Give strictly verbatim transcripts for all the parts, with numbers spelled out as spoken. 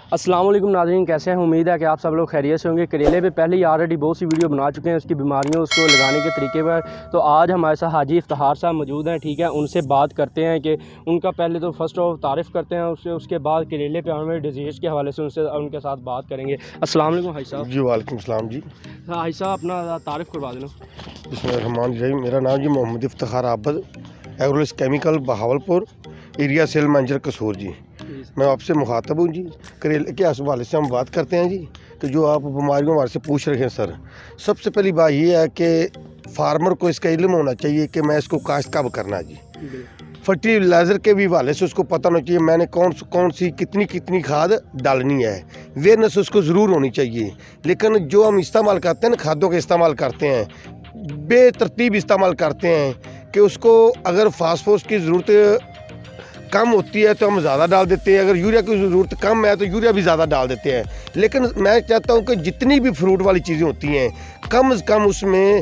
अस्सलाम वालेकुम नाज़रीन, कैसे हैं? उम्मीद है कि आप सब लोग खैरियत से होंगे। करेले पे पहले ही ऑलरेडी बहुत सी वीडियो बना चुके हैं उसकी बीमारियों, उसको लगाने के तरीके पर। तो आज हमारे साथ हाजी इफ्तिखार साहब मौजूद हैं, ठीक है। उनसे बात करते हैं कि उनका पहले तो फर्स्ट ऑफ तारीफ़ करते हैं, उससे उसके बाद करेले पे हमें डिजीज़ के हवाले से उनसे उनके साथ बात करेंगे। अस्सलाम वालेकुम हाजी साहब। जी वालेकुम सलाम जी। हाजी साहब अपना तारीफ़ करवा देना। बिस्मिल्लाहिर्रहमानिर्रहीम। मेरा नाम जी Mohammad Iftikhar Abad, Agrolis chemical Bahawalpur, area sale manager Kasur जी। मैं आपसे मुखातब हूँ जी। करेले के हवाले से हम बात करते हैं जी कि जो आप बीमारियों हमारे से पूछ रहे हैं सर, सबसे पहली बात ये है कि फार्मर को इसका इल्म होना चाहिए कि मैं इसको काश्त कब करना है जी। फर्टिलाइज़र के भी हवाले से उसको पता होना चाहिए मैंने कौन कौन सी कितनी कितनी खाद डालनी है, अवेयरनेस उसको ज़रूर होनी चाहिए। लेकिन जो हम इस्तेमाल करते हैं ना, खादों का इस्तेमाल करते हैं, बेतरतीब इस्तेमाल करते हैं कि उसको अगर फास्फोरस की ज़रूरत कम होती है तो हम ज़्यादा डाल देते हैं, अगर यूरिया की ज़रूरत कम है तो यूरिया भी ज़्यादा डाल देते हैं। लेकिन मैं चाहता हूँ कि जितनी भी फ्रूट वाली चीज़ें होती हैं, कम से कम उसमें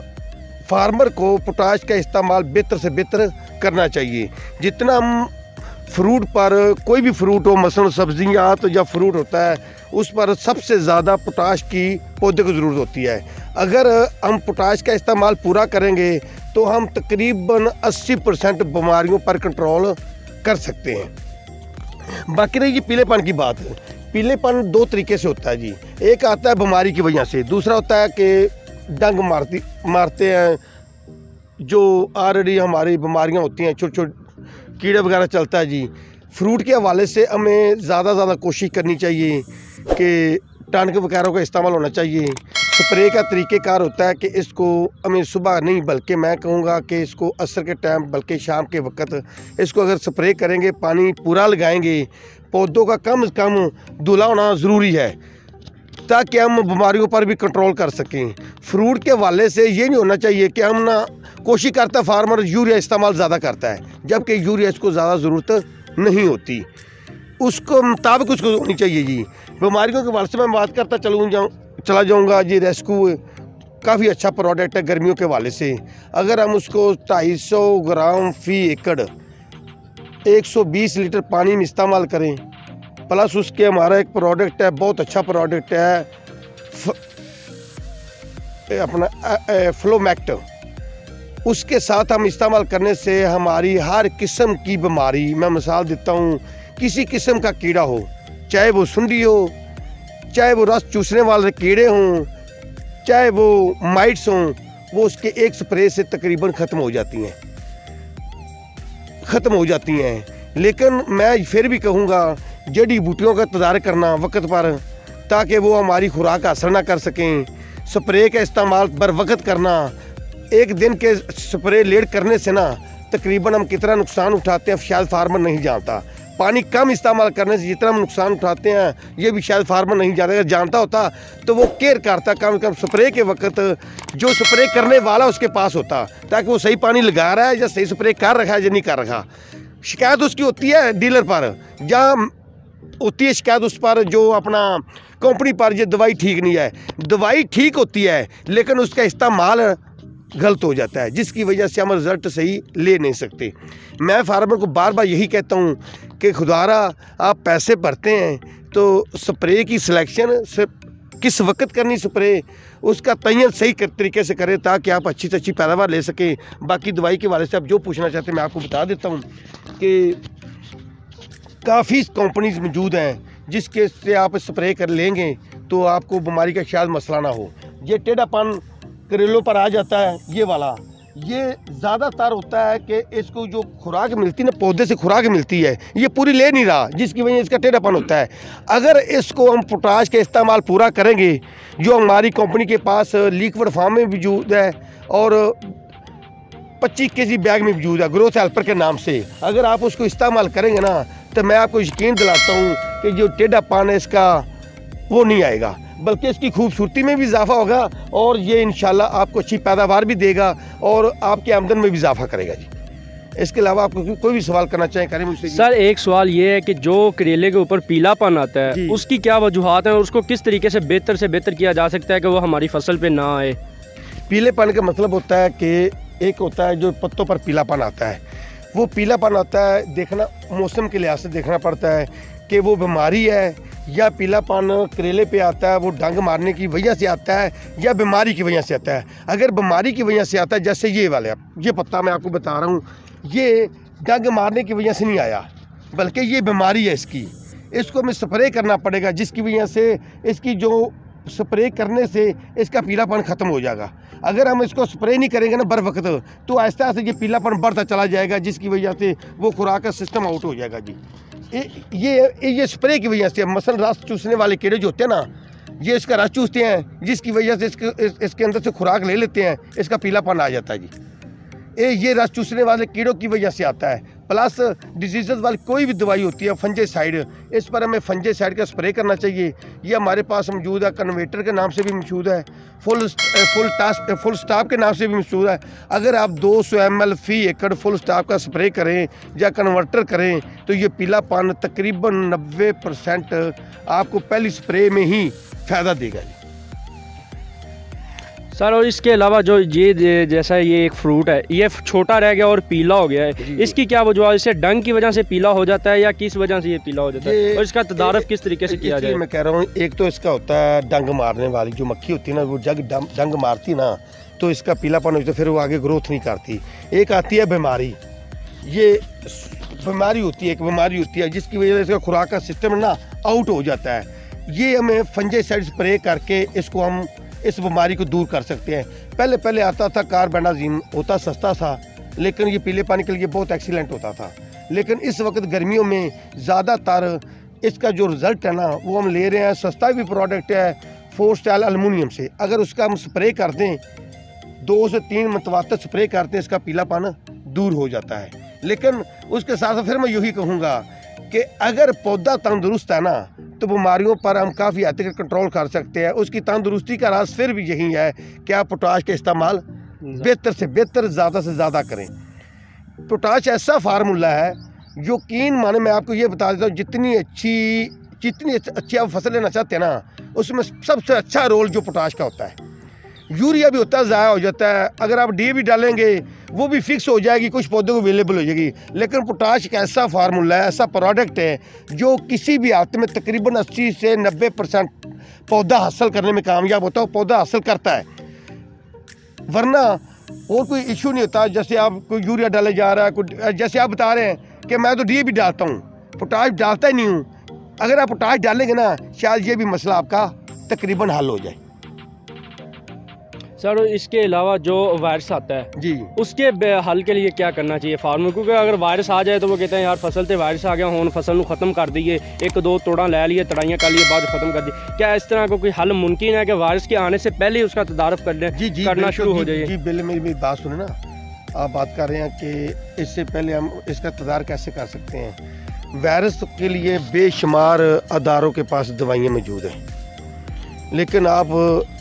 फार्मर को पोटाश का इस्तेमाल बेहतर से बेहतर करना चाहिए। जितना हम फ्रूट पर, कोई भी फ्रूट हो, मसलन सब्जियाँ तो जब फ्रूट होता है उस पर सबसे ज़्यादा पोटाश की पौधे को ज़रूरत होती है। अगर हम पोटाश का इस्तेमाल पूरा करेंगे तो हम तकरीबन अस्सी परसेंट बीमारियों पर कंट्रोल कर सकते हैं। बाकी रही जी पीलेपन की बात। पीलेपन दो तरीके से होता है जी। एक आता है बीमारी की वजह से, दूसरा होता है कि डंग मारती मारते हैं, जो ऑलरेडी हमारी बीमारियां होती हैं, छोटे छोटे कीड़े वगैरह चलता है जी। फ्रूट के हवाले से हमें ज़्यादा ज़्यादा कोशिश करनी चाहिए कि टॉनिक वगैरह का इस्तेमाल होना चाहिए। स्प्रे का तरीक़ेकार होता है कि इसको हमें सुबह नहीं बल्कि मैं कहूँगा कि इसको असर के टाइम बल्कि शाम के वक्त इसको अगर स्प्रे करेंगे, पानी पूरा लगाएंगे, पौधों का कम से कम धुला होना ज़रूरी है ताकि हम बीमारियों पर भी कंट्रोल कर सकें। फ्रूट के हवाले से ये नहीं होना चाहिए कि हम ना कोशिश करता है फार्मर यूरिया इस्तेमाल ज़्यादा करता है, जबकि यूरिया इसको ज़्यादा ज़रूरत नहीं होती, उसको मुताबिक उसको होनी चाहिए जी। बीमारियों के हवाले से मैं बात करता चलूँ जाऊँ चला जाऊँगा जी। रेस्क्यू काफ़ी अच्छा प्रोडक्ट है गर्मियों के हवाले से। अगर हम उसको ढाई सौ ग्राम फी एकड़ एक सौ बीस लीटर पानी में इस्तेमाल करें, प्लस उसके हमारा एक प्रोडक्ट है, बहुत अच्छा प्रोडक्ट है फ, अपना फ्लोमैक्ट, उसके साथ हम इस्तेमाल करने से हमारी हर किस्म की बीमारी, मैं मिसाल देता हूँ, किसी किस्म का कीड़ा हो, चाहे वो सुंडी हो, चाहे वो रस चूसने वाले कीड़े हों, चाहे वो माइट्स हों, वो उसके एक स्प्रे से तकरीबन ख़त्म हो जाती हैं ख़त्म हो जाती हैं। लेकिन मैं फिर भी कहूँगा जड़ी बूटियों का तदारक करना वक्त पर, ताकि वो हमारी खुराक असर ना कर सकें। स्प्रे का इस्तेमाल बर वक्त करना, एक दिन के स्प्रे लेट करने से ना तकरीबन हम कितना नुकसान उठाते हैं शायद फार्मर नहीं जानता। पानी कम इस्तेमाल करने से जितना हम नुकसान उठाते हैं ये भी शायद फार्मर नहीं जानता। अगर जानता होता तो वो केयर करता, कम से कम स्प्रे के वक्त जो स्प्रे करने वाला उसके पास होता, ताकि वो सही पानी लगा रहा है या सही स्प्रे कर रखा है या नहीं कर रखा। शिकायत उसकी होती है डीलर पर, जहाँ होती है शिकायत उस पर जो अपना कंपनी पर, ये दवाई ठीक नहीं है। दवाई ठीक होती है लेकिन उसका इस्तेमाल गलत हो जाता है, जिसकी वजह से हम रिज़ल्ट सही ले नहीं सकते। मैं फार्मर को बार बार यही कहता हूँ कि खुदारा आप पैसे भरते हैं तो स्प्रे की सिलेक्शन से किस वक्त करनी स्प्रे, उसका तयन सही तरीके से करें ताकि आप अच्छी से अच्छी पैदावार ले सकें। बाकी दवाई के वाले से आप जो पूछना चाहते हैं मैं आपको बता देता हूँ कि काफ़ी कंपनीज मौजूद हैं जिसके से आप स्प्रे कर लेंगे तो आपको बीमारी का शायद मसला ना हो। ये टेढ़ापन करेलों पर आ जाता है, ये वाला, ये ज़्यादातर होता है कि इसको जो खुराक मिलती है ना, पौधे से खुराक मिलती है, ये पूरी ले नहीं रहा, जिसकी वजह इसका टेढ़ापन होता है। अगर इसको हम पोटाश का इस्तेमाल पूरा करेंगे, जो हमारी कंपनी के पास लिक्विड फॉर्म में मौजूद है और पच्चीस के जी बैग में मौजूद है ग्रोथ हेल्पर के नाम से, अगर आप उसको इस्तेमाल करेंगे ना तो मैं आपको यकीन दिलाता हूँ कि जो टेढ़ापन है इसका वो नहीं आएगा, बल्कि इसकी खूबसूरती में भी इजाफा होगा और ये इंशाल्लाह आपको अच्छी पैदावार भी देगा और आपकी आमदन में भी इजाफा करेगा जी। इसके अलावा आपको कोई भी सवाल करना चाहें करें मुझसे। सर एक सवाल ये है कि जो करेले के ऊपर पीलापन आता है उसकी क्या वजूहात हैं और उसको किस तरीके से बेहतर से बेहतर किया जा सकता है कि वो हमारी फसल पे ना आए? पीलेपन का मतलब होता है कि एक होता है जो पत्तों पर पीलापन आता है, वो पीलापन आता है देखना मौसम के लिहाज से देखना पड़ता है कि वो बीमारी है या पीलापन करेले पे आता है वो डंग मारने की वजह से आता है या बीमारी की वजह से आता है। अगर बीमारी की वजह से आता है, जैसे ये वाले ये पत्ता मैं आपको बता रहा हूँ, ये डंग मारने की वजह से नहीं आया, बल्कि ये बीमारी है इसकी, इसको हमें स्प्रे करना पड़ेगा, जिसकी वजह से इसकी जो स्प्रे करने से इसका पीलापन ख़त्म हो जाएगा। अगर हम इसको स्प्रे नहीं करेंगे ना बर वक्त, तो आहिस्ता आहिस्ता ये पीलापन बढ़ता चला जाएगा, जिसकी वजह से वो खुराक का सिस्टम आउट हो जाएगा जी। ये ये स्प्रे की वजह से मसलन रस चूसने वाले कीड़े जो होते हैं ना, ये इसका रस चूसते हैं, जिसकी वजह से इसके इस, इसके अंदर से खुराक ले लेते हैं, इसका पीलापन आ जाता है जी। ये ये रस चूसने वाले कीड़ों की वजह से आता है। प्लस डिजीज़ वाली कोई भी दवाई होती है फंजाइसाइड, इस पर हमें फंजाइसाइड का स्प्रे करना चाहिए। ये हमारे पास मौजूद है, कन्वेटर के नाम से भी मशहूर है, full full task full stop के नाम से भी मशहूर है। अगर आप दो सौ एम एल फी एकड़ फुल स्टॉप का स्प्रे करें या कन्वर्टर करें तो ये पीलापन तकरीबन नब्बे परसेंट आपको पहली स्प्रे में ही फ़ायदा देगा जी। सर और इसके अलावा जो ये जैसा ये एक फ्रूट है, ये छोटा रह गया और पीला हो गया है, इसकी क्या वजह, इससे डंग की वजह से पीला हो जाता है या किस वजह से ये पीला हो जाता है, और इसका तदारफ किस तरीके से किया जाए? मैं कह रहा हूँ, एक तो इसका होता है डंग मारने वाली जो मक्खी होती है ना, वो जब डंग मारती ना तो इसका पीलापन होता है, फिर वो आगे ग्रोथ नहीं करती। एक आती है बीमारी, ये बीमारी होती है, एक बीमारी होती है जिसकी वजह से इसका खुराक का सिस्टम ना आउट हो जाता है। ये हमें फंजाइसाइड स्प्रे करके इसको हम इस बीमारी को दूर कर सकते हैं। पहले पहले आता था कार्बेंडाजिम, होता सस्ता था, लेकिन ये पीले पानी के लिए बहुत एक्सीलेंट होता था। लेकिन इस वक्त गर्मियों में ज़्यादातर इसका जो रिज़ल्ट है ना, वो हम ले रहे हैं, सस्ता भी प्रोडक्ट है, फोर स्टाइल एलुमिनियम से। अगर उसका हम स्प्रे कर दें, दो से तीन मतवातर स्प्रे करते हैं, इसका पीलापन दूर हो जाता है। लेकिन उसके साथ फिर मैं यही कहूँगा कि अगर पौधा तंदुरुस्त है ना, तो बीमारियों पर हम काफ़ी हद तक कंट्रोल कर सकते हैं। उसकी तंदुरुस्ती का राज फिर भी यही है कि आप पोटाश का इस्तेमाल बेहतर से बेहतर, ज़्यादा से ज़्यादा करें। पोटाश ऐसा फार्मूला है, यकीन माने मैं आपको ये बता देता हूँ, जितनी अच्छी जितनी अच्छी आप फसल लेना चाहते हैं ना, उसमें सबसे अच्छा रोल जो पोटाश का होता है। यूरिया भी होता है, ज़ाया हो जाता है, अगर आप डी भी डालेंगे वो भी फिक्स हो जाएगी, कुछ पौधों को अवेलेबल हो जाएगी। लेकिन पोटाश एक ऐसा फार्मूला है, ऐसा प्रोडक्ट है जो किसी भी हालत में तकरीबन अस्सी से नब्बे परसेंट पौधा हासिल करने में कामयाब होता है, वो पौधा हासिल करता है। वरना और कोई इशू नहीं होता। जैसे आप कोई यूरिया डाले जा रहा है, कोई जैसे आप बता रहे हैं कि मैं तो डी भी डालता हूँ, पोटाश डालता ही नहीं हूँ। अगर आप पोटाश डालेंगे ना, शायद ये भी मसला आपका तकरीबन हल हो जाए। सर इसके अलावा जो वायरस आता है जी, उसके हल के लिए क्या करना चाहिए फार्मर को? क्योंकि अगर वायरस आ जाए तो वो कहते हैं यार फसल से वायरस आ गया, हुन फसल को ख़त्म कर दिए, एक दो तोड़ा ले लिए, तड़ाइयाँ कर लिए, बाद ख़त्म कर दी। क्या इस तरह का कोई हल मुमकिन है कि वायरस के आने से पहले ही उसका तदारफ कर ले, जी जी करना शुरू हो जाए? जी बिल्कुल, मेरी मेरी बात सुने ना, आप बात कर रहे हैं कि इससे पहले हम इसका तदार कैसे कर सकते हैं। वायरस के लिए बेशुमार अदारों के पास दवाइयाँ मौजूद हैं, लेकिन आप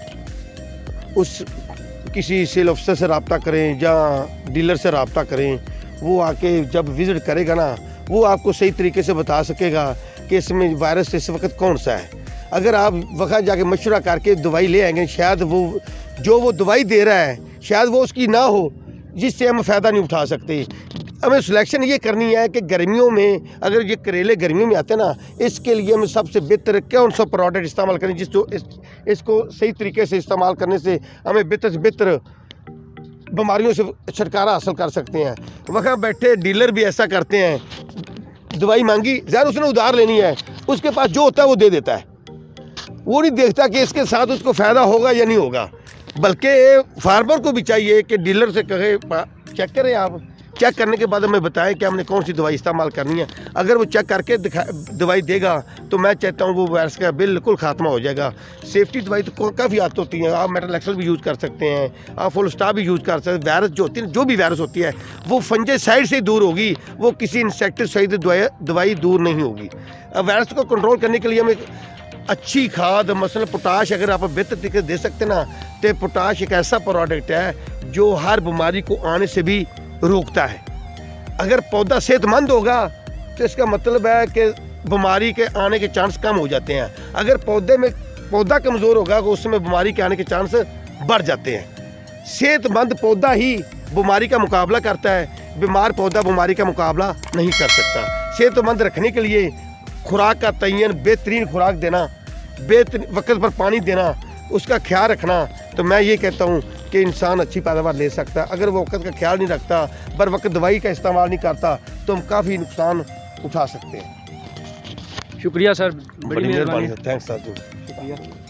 उस किसी सेल अफसर से रब्ता करें या डीलर से रब्ता करें, वो आके जब विज़िट करेगा ना, वो आपको सही तरीके से बता सकेगा कि इसमें वायरस इस वक्त कौन सा है। अगर आप वहाँ जाके मशवरा करके दवाई ले आएंगे, शायद वो जो वो दवाई दे रहा है शायद वो उसकी ना हो, जिससे हम फ़ायदा नहीं उठा सकते। हमें सिलेक्शन ये करनी है कि गर्मियों में, अगर ये करेले गर्मियों में आते हैं ना, इसके लिए हमें सबसे बेहतर कौन सा प्रोडक्ट इस्तेमाल करें, जिस जो इस, इसको सही तरीके से इस्तेमाल करने से हमें बेहतर से बेहतर बीमारियों से छुटकारा हासिल कर सकते हैं। वहाँ बैठे डीलर भी ऐसा करते हैं, दवाई मांगी, ज़रा उसने उधार लेनी है, उसके पास जो होता है वो दे देता है, वो नहीं देखता कि इसके साथ उसको फ़ायदा होगा या नहीं होगा। बल्कि फार्मर को भी चाहिए कि डीलर से कहे चेक करें, आप चेक करने के बाद हमें बताएं कि हमने कौन सी दवाई इस्तेमाल करनी है। अगर वो चेक करके दिखा दवाई देगा तो मैं चाहता हूँ वो वायरस का बिल्कुल खात्मा हो जाएगा। सेफ्टी दवाई तो काफ़ी आती होती हैं, आप मेटालेक्सल भी यूज़ कर सकते हैं, आप फुल स्टॉप भी यूज़ कर सकते हैं। वायरस जो होती है, जो भी वायरस होती है वो फंजाइसाइड से दूर होगी, वो किसी इंसेक्टिसाइड दवाई दवाई दूर नहीं होगी। वायरस को कंट्रोल करने के लिए हमें अच्छी खाद, मसलन पोटाश अगर आप बेहतर तरीके से दे सकते ना, तो पोटाश एक ऐसा प्रोडक्ट है जो हर बीमारी को आने से भी रोकता है। अगर पौधा सेहतमंद होगा तो इसका मतलब है कि बीमारी के आने के चांस कम हो जाते हैं। अगर पौधे में पौधा कमज़ोर होगा तो उसमें बीमारी के आने के चांस बढ़ जाते हैं। सेहतमंद पौधा ही बीमारी का मुकाबला करता है, बीमार पौधा बीमारी का मुकाबला नहीं कर सकता। सेहतमंद रखने के लिए खुराक का तयन, बेहतरीन खुराक देना, बेहतरीन वक्त पर पानी देना, उसका ख्याल रखना, तो मैं ये कहता हूँ कि इंसान अच्छी पैदावार ले सकता है। अगर वो वक्त का ख्याल नहीं रखता, बर वक्त दवाई का इस्तेमाल नहीं करता, तो हम काफ़ी नुकसान उठा सकते हैं। शुक्रिया सर, बड़ी मेहरबानी, थैंक्स सर। शुक्रिया।